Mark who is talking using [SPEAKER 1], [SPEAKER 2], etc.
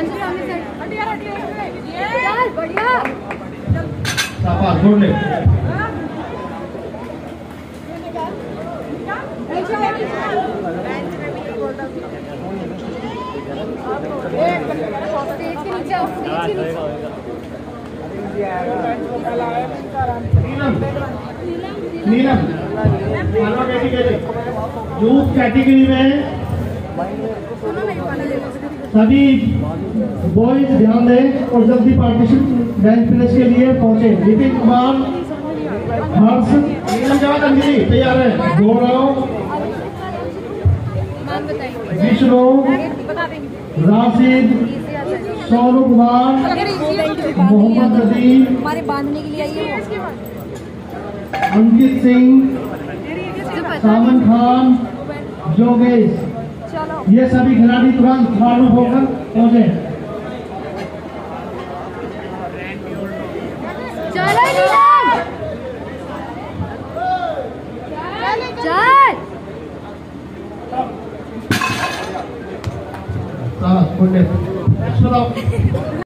[SPEAKER 1] बढ़िया
[SPEAKER 2] शाबाश, छोड़ ले। नीलम यूथ कैटेगरी में सभी बॉयज ध्यान दें और जल्दी पार्टीशन बेंच प्रेस के लिए पहुंचे। विपिन कुमार, हर्ष, नीलम जवाब अंजलि तैयार है। गौरव, विष्णु, राशिद, सोनू कुमार, मोहम्मद नदीम,
[SPEAKER 1] हमारे बांधने के लिए आइए।
[SPEAKER 2] अंकित सिंह, सामन खान, जोगेश, ये सभी खिलाड़ी तुरंत मालूम होकर पहुंचे।
[SPEAKER 1] चलो नीलम, चल।
[SPEAKER 2] हाँ,